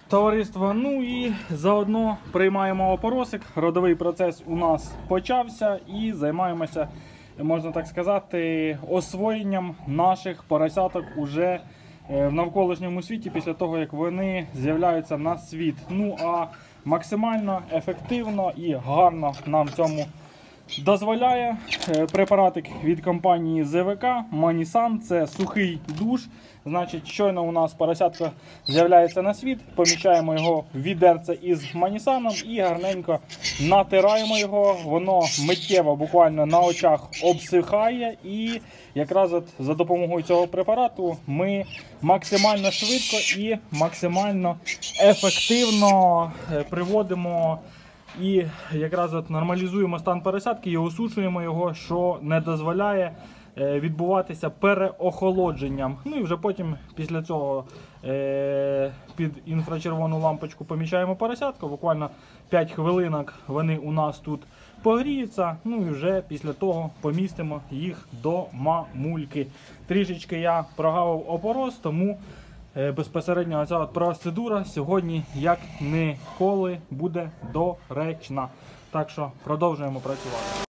Товариство, ну і заодно приймаємо опоросик. Родовий процес у нас почався і займаємося, можна так сказати, освоєнням наших поросяток уже в навколишньому світі після того, як вони з'являються на світ. Ну а максимально ефективно і гарно нам цьому дозволяє препаратик від компанії ЗВК Манісан. Це сухий душ. Значить, щойно у нас поросятко з'являється на світ, поміщаємо його в відерце із манісаном і гарненько натираємо його. Воно миттєво, буквально на очах обсихає. І якраз от за допомогою цього препарату ми максимально швидко і максимально ефективно приводимо і якраз от нормалізуємо стан поросятки і осушуємо його, що не дозволяє відбуватися переохолодженням. Ну і вже потім після цього під інфрачервону лампочку поміщаємо поросятку. Буквально 5 хвилинок вони у нас тут погріються. Ну і вже після того помістимо їх до мамульки. Трішечки я прогавив опорос, тому безпосередньо ця процедура сьогодні як ніколи буде доречна. Так що продовжуємо працювати.